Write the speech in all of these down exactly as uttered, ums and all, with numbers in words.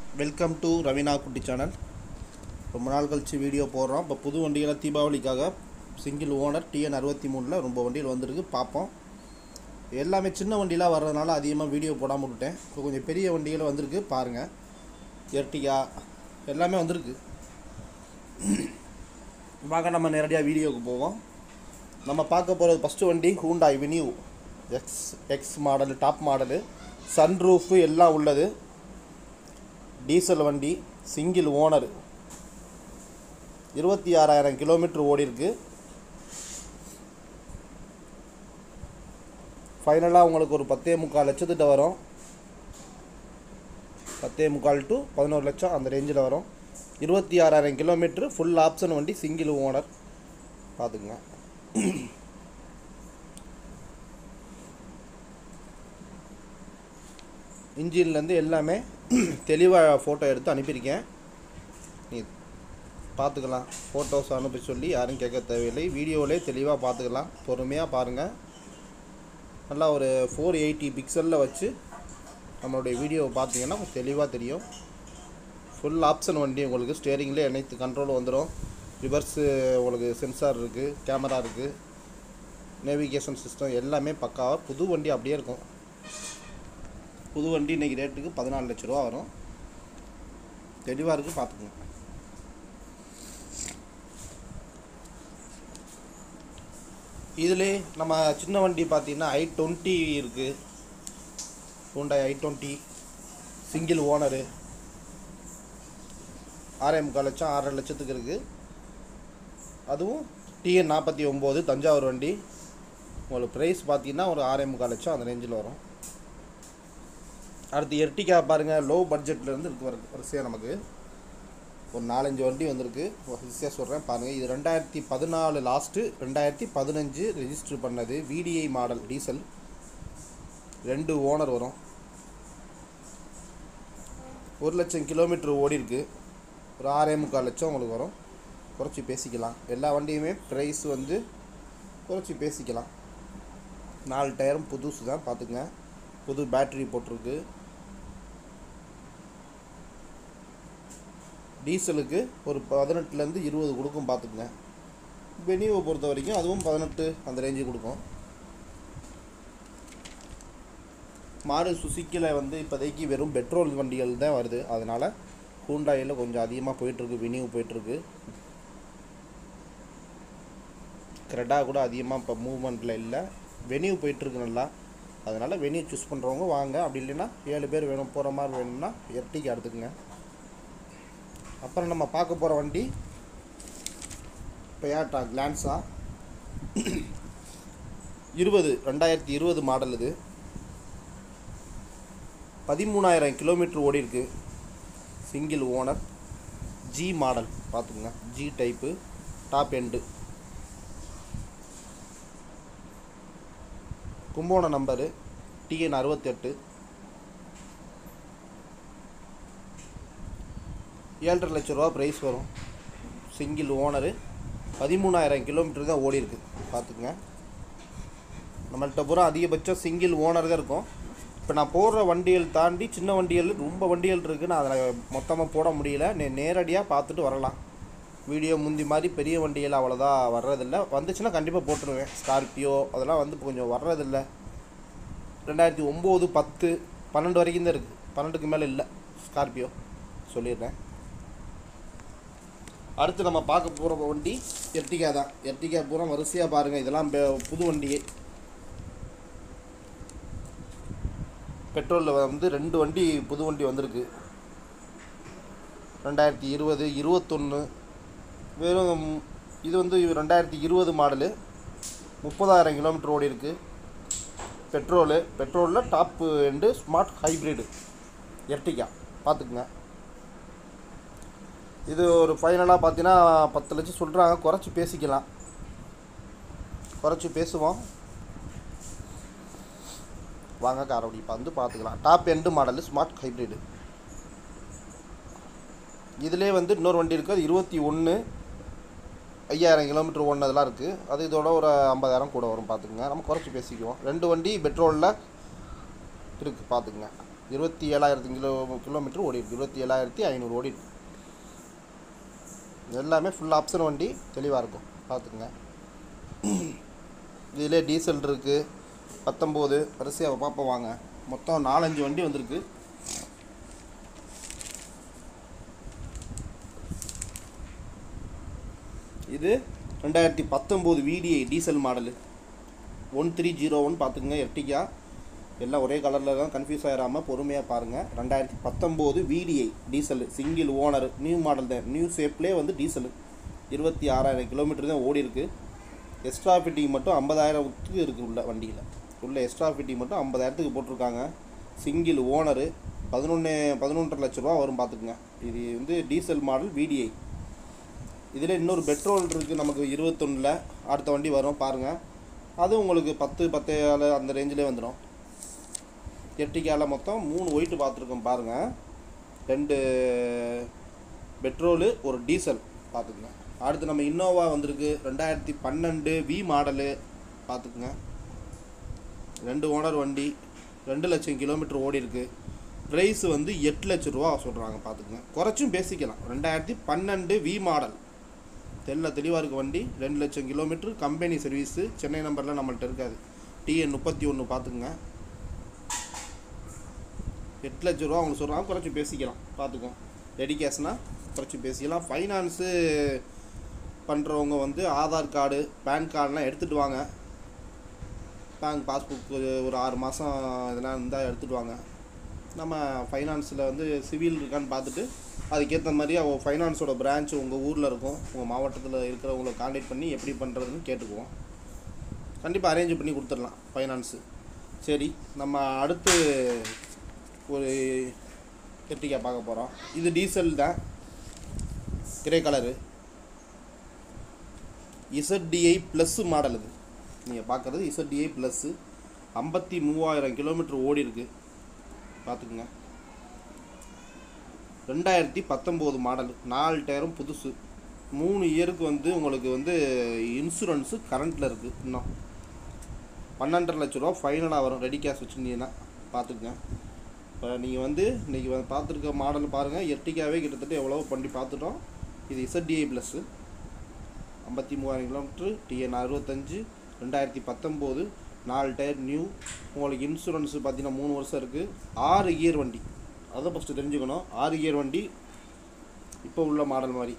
Welcome to Raveena குட்டி channel. ரொம்ப நாள் கழிச்சு வீடியோ போடுறோம். இப்போ புது வண்டிகளை தீபாவளிக்காக சிங்கிள் ஓனர் டிஎன் அறுபத்தி மூணில் ரொம்ப வண்டியில் வந்துருக்கு, பார்ப்போம். எல்லாமே சின்ன வண்டியெலாம் வர்றதுனால அதிகமாக வீடியோ போடாமல் விட்டேன். இப்போ கொஞ்சம் பெரிய வண்டிகள் வந்திருக்கு, பாருங்கள். எர்டிகா எல்லாமே வந்திருக்கு. வாங்க நம்ம நேரடியாக வீடியோவுக்கு போவோம். நம்ம பார்க்க போகிறது ஃபஸ்ட்டு வண்டி Hyundai Venue X X model, top model, sunroof எல்லாம் உள்ளது. டீசல் வண்டி, சிங்கிள் ஓனர், இருபத்தி ஆறாயிரம் கிலோமீட்டர் ஓடி இருக்கு. ஃபைனலாக உங்களுக்கு ஒரு பத்தே முக்கால் லட்சத்துக்கிட்ட வரும். பத்தே முக்கால் டு பதினோரு லட்சம் அந்த ரேஞ்சில் வரும். இருபத்தி ஆறாயிரம் கிலோமீட்டர், ஃபுல் ஆப்ஷன் வண்டி, சிங்கிள் ஓனர். பார்த்துக்குங்க. இன்ஜின்லேருந்து எல்லாமே தெளிவாக ஃபோட்டோ எடுத்து அனுப்பியிருக்கேன். நீ பார்த்துக்கலாம். ஃபோட்டோஸ் அனுப்பி சொல்லி யாரும் கேட்க தேவையில்லை. வீடியோவிலே தெளிவாக பார்த்துக்கலாம். பொறுமையாக பாருங்கள். நல்லா ஒரு ஃபோர் எயிட்டி பிக்சலில் வச்சு நம்மளுடைய வீடியோவை பார்த்தீங்கன்னா தெளிவாக தெரியும். ஃபுல் ஆப்ஷன் வண்டி உங்களுக்கு. ஸ்டேரிங்லேயே அனைத்து கண்ட்ரோல் வந்துடும். ரிவர்ஸு உங்களுக்கு சென்சார் இருக்குது, கேமரா இருக்குது, நேவிகேஷன் சிஸ்டம் எல்லாமே பக்காவாக. புது வண்டி அப்படியே இருக்கும். புது வண்டி இன்றைக்கி ரேட்டுக்கு பதினாலு லட்ச ரூபா வரும். தெளிவாக இருக்குது, பார்த்துக்கோங்க. இதிலே நம்ம சின்ன வண்டி பார்த்தீங்கன்னா ஐ டுவெண்ட்டி இருக்குது. Hyundai I twenty single owner, ஆறே முக்கால் லட்சம் ஆறரை லட்சத்துக்கு இருக்குது. அதுவும் டிஎன் நாற்பத்தி ஒம்பது தஞ்சாவூர் வண்டி. உங்களுக்கு ப்ரைஸ் பார்த்தீங்கன்னா ஒரு ஆறே முக்கால் லட்சம் அந்த ரேஞ்சில் வரும். அடுத்து எர்டிகா பாருங்கள். லோ பட்ஜெட்லேருந்து இருக்கு வரு வரிசையாக நமக்கு ஒரு நாலஞ்சு வண்டி வந்திருக்கு. வரிசையாக சொல்கிறேன் பாருங்கள். இது ரெண்டாயிரத்தி பதினாலு லாஸ்ட்டு, ரெண்டாயிரத்தி பதினஞ்சு ரெஜிஸ்டர் பண்ணது. விடிஐ மாடல் டீசல், ரெண்டு ஓனர் வரும். ஒரு லட்சம் கிலோமீட்டர் ஓடி இருக்குது. ஒரு ஆறே முக்கால் லட்சம் உங்களுக்கு வரும். குறைச்சி பேசிக்கலாம். எல்லா வண்டியுமே ப்ரைஸ் வந்து குறைச்சி பேசிக்கலாம். நாலு டயரும் புதுசு தான், பார்த்துங்க. புது பேட்ரி போட்டிருக்கு. டீசலுக்கு ஒரு பதினெட்டுலேருந்து இருபது கொடுக்கும், பார்த்துக்குங்க. வெனியூவை பொறுத்த வரைக்கும் அதுவும் பதினெட்டு அந்த ரேஞ்சு கொடுக்கும். மாறு சுசுக்கியில் வந்து இப்போதைக்கு வெறும் பெட்ரோல் வண்டிகள் தான் வருது. அதனால் ஹூண்டாயில் கொஞ்சம் அதிகமாக போயிட்டுருக்கு, வெனியூ போயிட்டுருக்கு. கிரெடா கூட அதிகமாக இப்போ மூவ்மெண்ட்டில் இல்லை, வெனியூ போயிட்டுருக்கு நல்லா. அதனால் வெனியூ சூஸ் பண்ணுறவங்க வாங்க. அப்படி இல்லைன்னா ஏழு பேர் வேணும் போகிற மாதிரி வேணும்னா எர்டிகா எடுத்துக்கங்க. அப்புறம் நம்ம பார்க்க போகிற வண்டி டொயோட்டா கிளான்ஸா இருபது ரெண்டாயிரத்தி இருபது மாடல். இது பதிமூணாயிரம் கிலோமீட்டர் ஓடி இருக்கு. சிங்கிள் ஓனர், ஜி மாடல், பார்த்துக்குங்க. ஜி டைப்பு, டாப் எண்டு, கும்போண நம்பரு, டிஎன் அறுபத்தெட்டு. ஏழரை லட்ச ரூபா ப்ரைஸ் வரும். சிங்கிள் ஓனரு, பதிமூணாயிரம் கிலோமீட்டர் தான் ஓடி இருக்குது, பார்த்துக்குங்க. நம்மள்கிட்ட பூரா அதிகபட்சம் சிங்கிள் ஓனர் தான் இருக்கும். இப்போ நான் போடுற வண்டிகள் தாண்டி சின்ன வண்டிகள் ரொம்ப வண்டிகள் இருக்குது. நான் அதில் மொத்தமாக போட முடியல. நே நேரடியாக பார்த்துட்டு வரலாம். வீடியோ முந்தி மாதிரி பெரிய வண்டிகள் அவ்வளோதான் வர்றதில்லை. வந்துச்சுன்னா கண்டிப்பாக போட்டுருவேன். ஸ்கார்பியோ அதெல்லாம் வந்து கொஞ்சம் வர்றதில்லை. ரெண்டாயிரத்தி ஒம்பது பத்து பன்னெண்டு வரைக்கும் தான் இருக்குது. பன்னெண்டுக்கு மேலே இல்லை ஸ்கார்பியோ, சொல்லிடுறேன். அடுத்து நம்ம பார்க்க போகிற வண்டி எர்டிகா தான். எர்டிகா பூரா வரிசையாக பாருங்கள். இதெல்லாம் புது வண்டியே. பெட்ரோலில் வந்து ரெண்டு வண்டி புது வண்டி வந்திருக்கு. ரெண்டாயிரத்தி இருபது இருபத்தொன்று வெறும். இது வந்து ரெண்டாயிரத்தி இருபது மாடலு, முப்பதாயிரம் கிலோமீட்டர் ஓடி இருக்குது. பெட்ரோலு பெட்ரோலில் top end smart hybrid Ertiga, பார்த்துக்குங்க. இது ஒரு ஃபைனலாக பார்த்தீங்கன்னா பத்து லட்சம் சொல்கிறாங்க. குறைச்சி பேசிக்கலாம், குறைச்சி பேசுவோம். வாங்க காரோடி இப்போ வந்து பார்த்துக்கலாம். Top end model, smart hybrid. இதிலே வந்து இன்னொரு வண்டி இருக்குது. அது இருபத்தி ஒன்று ஐயாயிரம் கிலோமீட்டர் ஓடினதெல்லாம் இருக்குது. அது இதோட ஒரு ஐம்பதாயிரம் கூட வரும், பார்த்துக்குங்க. நம்ம குறைச்சி பேசிக்குவோம். ரெண்டு வண்டி பெட்ரோலில் இருக்குது, பார்த்துக்குங்க. இருபத்தி ஏழாயிரத்து கிலோ கிலோமீட்டர் ஓடி இருக்குது, இருபத்தி ஏழாயிரத்தி ஐநூறு ஓடி இருக்கு. எல்லாமே ஃபுல் ஆப்ஷன் வண்டி தெளிவாக இருக்கும், பார்த்துக்குங்க. இதிலே டீசல் இருக்குது பத்தொம்போது, வரிசையாக பார்ப்போம் வாங்க. மொத்தம் நாலஞ்சு வண்டி வந்திருக்கு. இது ரெண்டாயிரத்தி பத்தொம்போது VDI diesel model one three zero one பார்த்துக்குங்க. எர்டிகா எல்லாம் ஒரே கலரில் தான், கன்ஃபியூஸ் ஆகிடாமல் பொறுமையாக பாருங்கள். ரெண்டாயிரத்தி பத்தொம்போது VDI diesel, single owner, new model தான், நியூ ஷேப்லேயே வந்து டீசலு. இருபத்தி ஆறாயிரம் கிலோமீட்டர் தான் ஓடி இருக்குது. எக்ஸ்ட்ரா ஃபிட்டிங் மட்டும் ஐம்பதாயிரத்துக்கு இருக்குது உள்ள வண்டியில். உள்ள எக்ஸ்ட்ரா ஃபிட்டிங் மட்டும் ஐம்பதாயிரத்துக்கு போட்டிருக்காங்க. சிங்கிள் ஓனரு, பதினொன்று பதினொன்றரை லட்ச ரூபா வரும் பார்த்துக்குங்க. இது வந்து டீசல் மாடல் விடிஐ. இதில் இன்னொரு பெட்ரோல் இருக்குது நமக்கு இருபத்தொன்னில், அடுத்த வண்டி வரும் பாருங்கள். அது உங்களுக்கு பத்து பத்தேழு அந்த ரேஞ்சிலே வந்துடும். எர்டிகாவில் மொத்தம் மூணு ஒயிட்டு பார்த்துருக்கோம் பாருங்கள். ரெண்டு பெட்ரோலு ஒரு டீசல் பார்த்துக்குங்க. அடுத்து நம்ம இன்னோவா வந்திருக்கு, ரெண்டாயிரத்தி பன்னெண்டு வி மாடலு பார்த்துக்குங்க. ரெண்டு ஓனர் வண்டி, ரெண்டு லட்சம் கிலோமீட்டர் ஓடி இருக்குது. ப்ரைஸ் வந்து எட்டு லட்ச ரூபா சொல்கிறாங்க பார்த்துக்குங்க. குறைச்சும் பேசிக்கலாம். ரெண்டாயிரத்தி பன்னெண்டு வி மாடல் தெல்ல தெளிவாக இருக்குது வண்டி. ரெண்டு லட்சம் கிலோமீட்டர், கம்பெனி சர்வீஸு, சென்னை நம்பரில் நம்மள்கிட்ட இருக்காது. டிஎன் முப்பத்தி ஒன்று பார்த்துக்குங்க. எட்டு லட்ச ரூபா அவங்க சொல்கிறாங்க, குறைச்சி பேசிக்கலாம் பார்த்துக்கோங்க. ரெடி கேஷ்னா குறைச்சி பேசிக்கலாம். ஃபைனான்ஸு பண்ணுறவங்க வந்து ஆதார் கார்டு பேன் கார்டெலாம் எடுத்துகிட்டு வாங்க. பேங்க் பாஸ்புக் ஒரு ஆறு மாதம் இதெல்லாம் இருந்தால் எடுத்துகிட்டு வாங்க. நம்ம ஃபைனான்ஸில் வந்து சிவில் இருக்கான்னு பார்த்துட்டு அதுக்கேற்ற மாதிரி அவங்க ஃபைனான்ஸோட பிரான்ச் உங்கள் ஊரில் இருக்கும், உங்கள் மாவட்டத்தில் இருக்கிறவங்கள கான்டாக்ட் பண்ணி எப்படி பண்ணுறதுன்னு கேட்டுக்குவோம். கண்டிப்பாக அரேஞ்ச் பண்ணி கொடுத்துடலாம் ஃபைனான்ஸு. சரி, நம்ம அடுத்து ஒரு எர்டிகா பார்க்க போகிறோம். இது டீசல் தான், grey colour, ZDI plus model. இது நீங்கள் பார்க்குறது இசட்டிஐ ப்ளஸ்ஸு, ஐம்பத்தி மூவாயிரம் கிலோமீட்டர் ஓடி இருக்குது பார்த்துக்குங்க. ரெண்டாயிரத்தி பத்தொம்போது மாடல், நாலு டயரும் புதுசு, மூணு இயருக்கு வந்து உங்களுக்கு வந்து இன்சூரன்ஸு கரண்ட்டில் இருக்குது. இன்னும் பன்னெண்டரை லட்ச ரூபா ஃபைனலாக வரும் ரெடி கேஷ் வச்சுருந்தீங்கன்னா பார்த்துக்குங்க. இப்போ நீங்கள் வந்து இன்றைக்கி வந்து பார்த்துருக்க மாடல் பாருங்கள். எர்டிகாவே கிட்டத்தட்ட எவ்வளோ பண்ணி பார்த்துட்டோம். இது இசட்டிஐ ப்ளஸ்ஸு, ஐம்பத்தி மூவாயிரம் கிலோமீட்ரு, டிஎன் அறுபத்தஞ்சு, ரெண்டாயிரத்தி பத்தொம்போது, நாலு டயர் நியூ. உங்களுக்கு இன்சூரன்ஸு பார்த்தீங்கன்னா மூணு வருஷம் இருக்குது. ஆறு கியர் வண்டி, அதை ஃபஸ்ட்டு தெரிஞ்சுக்கணும். ஆறு கியர் வண்டி இப்போ உள்ள மாடல் மாதிரி,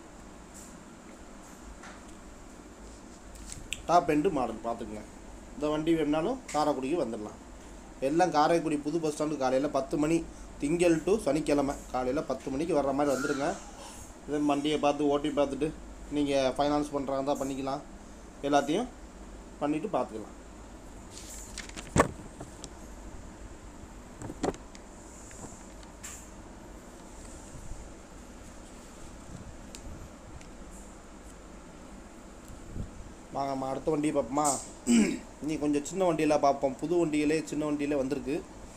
டாப் எண்டு மாடல் பார்த்துக்குங்க. இந்த வண்டி வேணுனாலும் காரைக்குடிக்கு வந்துடலாம். எல்லாம் காரைக்குடி புது பஸ் ஸ்டாண்டு காலையில் பத்து மணி, திங்கள் டு சனிக்கிழமை காலையில் பத்து மணிக்கு வர்ற மாதிரி வந்துடுங்க. இதே வண்டியை பார்த்து ஓட்டி பார்த்துட்டு நீங்கள் ஃபைனான்ஸ் பண்ணுறாங்க தான் பண்ணிக்கலாம். எல்லாத்தையும் பண்ணிவிட்டு பார்த்துக்கலாம். வாங்கம்மா, அடுத்த வண்டியை பார்ப்போமா? நீ கொஞ்சம் சின்ன வண்டியில் பார்ப்போம். புது வண்டியிலே சின்ன வண்டியிலே வந்திருக்கு.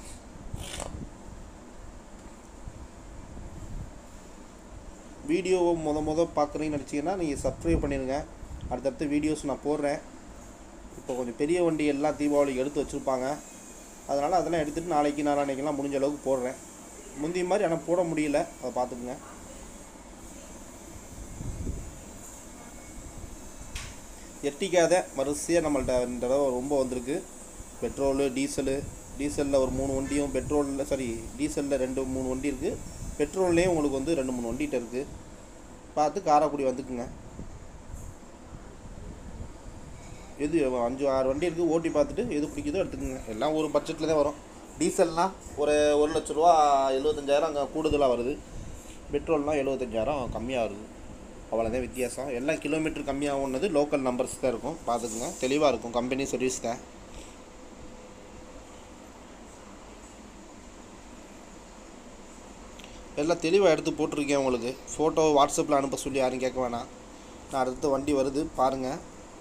வீடியோவை முத முத பார்க்குறீங்கன்னு நினச்சிங்கன்னா நீங்கள் சப்ஸ்கிரைப் பண்ணிடுங்க. அடுத்தடுத்த வீடியோஸ் நான் போடுறேன். இப்போ கொஞ்சம் பெரிய வண்டி எல்லாம் தீபாவளிக்கு எடுத்து வச்சுருப்பாங்க, அதனால் அதெல்லாம் எடுத்துகிட்டு நாளைக்கு நாளான்னைக்கெல்லாம் முடிஞ்ச அளவுக்கு போடுறேன். முந்தைய மாதிரி ஆனால் போட முடியல, அதை பார்த்துக்குங்க. எர்டிகா தான் வரிசையாக நம்மள்ட்ட இந்த தடவை ரொம்ப வந்திருக்கு. பெட்ரோலு, டீசலு, டீசலில் ஒரு மூணு வண்டியும், பெட்ரோலில் சாரி டீசலில் ரெண்டு மூணு வண்டி இருக்குது. பெட்ரோல்லேயும் உங்களுக்கு வந்து ரெண்டு மூணு வண்டிகிட்ட இருக்குது. பார்த்து காரைக்குடி வந்துக்குங்க. எது அஞ்சு ஆறு வண்டி இருக்குது, ஓட்டி பார்த்துட்டு எது பிடிக்குதோ எடுத்துக்கோங்க. எல்லாம் ஒரு பட்ஜெட்டில் தான் வரும். டீசல்னால் ஒரு ஒரு லட்ச ரூபா எழுபத்தஞ்சாயிரம் அங்கே கூடுதலாக வருது. பெட்ரோல்னால் எழுபத்தஞ்சாயிரம் கம்மியாக வருது. அவ்வளோதான் வித்தியாசம். எல்லாம் கிலோமீட்டர் கம்மியாக ஒன்றது லோக்கல் நம்பர்ஸ் தான் இருக்கும். பார்த்துக்குங்க, தெளிவாக இருக்கும். கம்பெனி சர்வீஸ் தான். எல்லாம் தெளிவாக எடுத்து போட்டிருக்கேன். உங்களுக்கு ஃபோட்டோ வாட்ஸ்அப்பில் அனுப்ப சொல்லி யாரும் கேட்க வேணாம். நான் அடுத்த வண்டி வருது பாருங்கள்.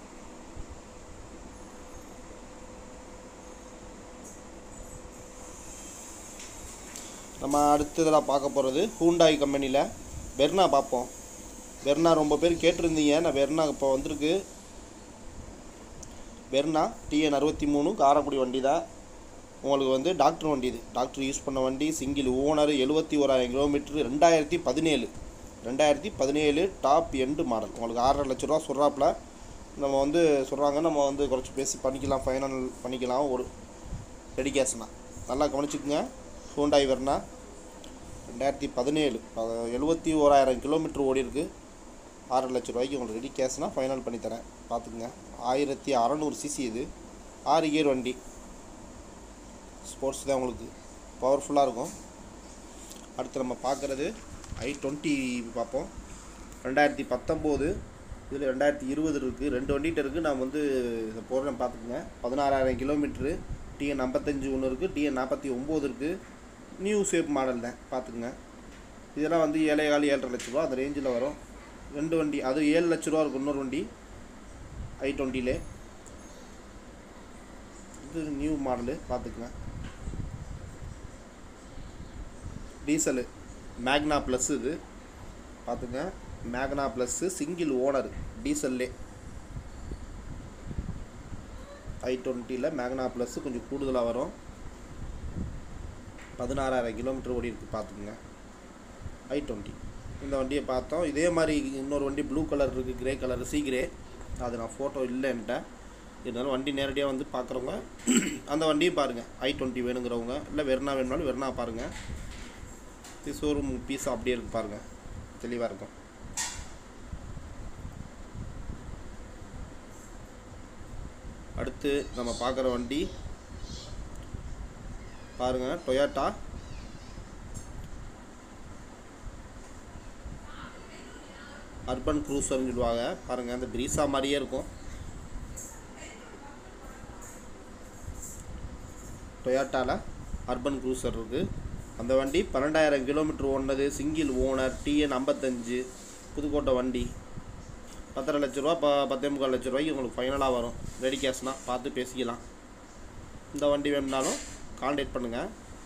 நம்ம அடுத்ததில் பார்க்க போகிறது ஹூண்டாய் கம்பெனியில் வெர்னா பார்ப்போம். வெர்னா ரொம்ப பேர் கேட்டிருந்தீங்க. நான் வெர்னா இப்போ வந்திருக்கு. வெர்னா டிஎன் அறுபத்தி மூணு காரைக்குடி வண்டி தான். உங்களுக்கு வந்து டாக்டர் வண்டி, இது டாக்டர் யூஸ் பண்ண வண்டி, சிங்கிள் ஓனர், எழுபத்தி ஓராயிரம் கிலோமீட்டர், ரெண்டாயிரத்தி பதினேழு ரெண்டாயிரத்தி பதினேழு டாப் எண்டு மாடல். உங்களுக்கு ஆறரை லட்ச ரூபா சொல்கிறாப்புல. நம்ம வந்து சொல்கிறாங்க, நம்ம வந்து குறைச்சி பேசி பண்ணிக்கலாம், ஃபைனல் பண்ணிக்கலாம். ஒரு ரெடி கேஷ்னா நல்லா கவனிச்சுக்குங்க. ஹூண்டாய் வெர்னா ரெண்டாயிரத்தி பதினேழு எழுபத்தி ஓராயிரம் கிலோமீட்டர் ஓடி இருக்குது. ஆறரை லட்ச ரூபாய்க்கு உங்களுக்கு ரெடி கேஷ்னால் ஃபைனல் பண்ணித்தரேன், பார்த்துக்குங்க. ஆயிரத்தி அறநூறு சிசி, இது ஆறு கியர் வண்டி, ஸ்போர்ட்ஸ் தான், உங்களுக்கு பவர்ஃபுல்லாக இருக்கும். அடுத்து நம்ம பார்க்குறது ஐ டுவெண்ட்டி பார்ப்போம். ரெண்டாயிரத்தி பத்தொம்போது, இதில் ரெண்டாயிரத்தி இருபது இருக்குது, ரெண்டு வண்டிகிட்ட இருக்குது. நான் வந்து இதை போடுறேன், பார்த்துக்குங்க. பதினாறாயிரம் கிலோமீட்ரு, டிஎன் ஐம்பத்தஞ்சு ஒன்று இருக்குது, டிஎன் நாற்பத்தி ஒம்பது இருக்குது. நியூ ஷேப் மாடல் தான், பார்த்துக்குங்க. இதெல்லாம் வந்து ஏழை காலி ஏழரை லட்ச ரூபா அந்த ரேஞ்சில் வரும். ரெண்டு வண்டி, அது ஏழு லட்ச ரூபா இருக்கும். இன்னொரு வண்டி ஐ டுவெண்ட்டிலே, இது நியூ மாடலு, பார்த்துக்குங்க. டீசலு மேக்னா ப்ளஸ், இது பார்த்துங்க. மேக்னா ப்ளஸ்ஸு சிங்கிள் ஓனர் டீசல்லே. ஐ டுவெண்ட்டியில் மேக்னா ப்ளஸ்ஸு கொஞ்சம் கூடுதலாக வரும். பதினாறாயிரம் கிலோமீட்டர் ஓடி இருக்குது, பார்த்துக்குங்க. ஐ டுவெண்ட்டி இந்த வண்டியை பார்த்தோம். இதே மாதிரி இன்னொரு வண்டி ப்ளூ கலர் இருக்குது, கிரே கலர், சி கிரே. அது நான் ஃபோட்டோ இல்லைன்ட்ட, இருந்தாலும் வண்டி நேரடியாக வந்து பார்க்குறவங்க அந்த வண்டியும் பாருங்கள். ஐ டுவெண்ட்டி வேணுங்கிறவங்க, இல்லை வெர்னா வேணுனாலும் வெர்னா பாருங்கள். இது ஷோரூம் பீஸ் அப்படியே இருக்குது, பாருங்கள், தெளிவாக இருக்கும். அடுத்து நம்ம பார்க்குற வண்டி பாருங்கள், டொயோட்டா அர்பன் க்ரூசர்னு சொல்லுவாங்க. பாருங்கள், அந்த ப்ரீஸா மாதிரியே இருக்கும். டொயோட்டாவில் அர்பன் க்ரூசர் இருக்குது. அந்த வண்டி பன்னெண்டாயிரம் கிலோமீட்டர் ஓடினது, சிங்கிள் ஓனர், டிஎன் ஐம்பத்தஞ்சு, புதுக்கோட்டை வண்டி. பத்தரை லட்ச ரூபா, ப பத்தே முக்கால் லட்ச ரூபாய்க்கு உங்களுக்கு ஃபைனலாக வரும். ரெடி கேஷ்னால் பார்த்து பேசிக்கலாம். இந்த வண்டி வேணும்னாலும் கான்டாக்ட் பண்ணுங்கள்.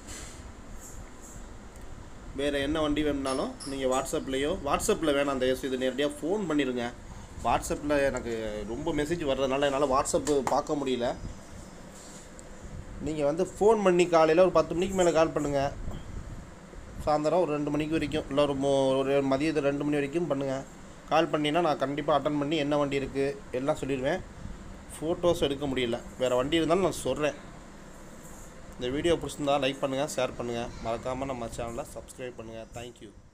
வேறு என்ன வண்டி வேணும்னாலும் நீங்கள் வாட்ஸ்அப்லேயோ, வாட்ஸ்அப்பில் வேணாம் அந்த எஸ் இது நேரடியாக ஃபோன் பண்ணிடுங்க. வாட்ஸ்அப்பில் எனக்கு ரொம்ப மெசேஜ் வர்றதுனால என்னால் வாட்ஸ்அப்பு பார்க்க முடியல. நீங்கள் வந்து ஃபோன் பண்ணி காலையில் ஒரு பத்து மணிக்கு மேலே கால் பண்ணுங்கள். சாயந்தரம் ஒரு ரெண்டு மணிக்கு வரைக்கும், இல்லை ஒரு மோ ஒரு மதியத்து ரெண்டு மணி வரைக்கும் பண்ணுங்கள். கால் பண்ணினா நான் கண்டிப்பாக அட்டன் பண்ணி என்ன வண்டி இருக்குது எல்லாம் சொல்லிடுவேன். ஃபோட்டோஸ் எடுக்க முடியல, வேறு வண்டி இருந்தாலும் நான் சொல்கிறேன். இந்த வீடியோ பிடிச்சிருந்தா லைக் பண்ணுங்கள், ஷேர் பண்ணுங்கள். மறக்காமல் நம்ம சேனலை சப்ஸ்கிரைப் பண்ணுங்கள். தேங்க்யூ.